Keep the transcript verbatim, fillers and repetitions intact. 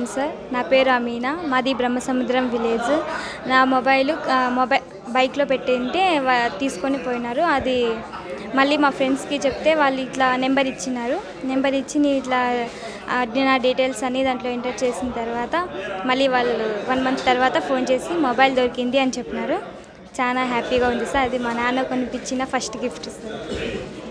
Morning sir. నా పేరు అమీనా. మాది బ్రహ్మసముద్రం విలేజ్. నా మొబైల్ మొబైల్ బైక్లో పెట్టింటే తీసుకొని పోయినారు. అది మళ్ళీ మా ఫ్రెండ్స్కి చెప్తే వాళ్ళు ఇట్లా నెంబర్ ఇచ్చినారు. నెంబర్ ఇచ్చి ఇట్లా నా డీటెయిల్స్ అన్నీ దాంట్లో ఎంటర్ చేసిన తర్వాత మళ్ళీ వాళ్ళు వన్ మంత్ తర్వాత ఫోన్ చేసి మొబైల్ దొరికింది అని చెప్పినారు. చాలా హ్యాపీగా ఉంది సార్. అది మా నాన్న కొనిపించిన ఫస్ట్ గిఫ్ట్ సార్.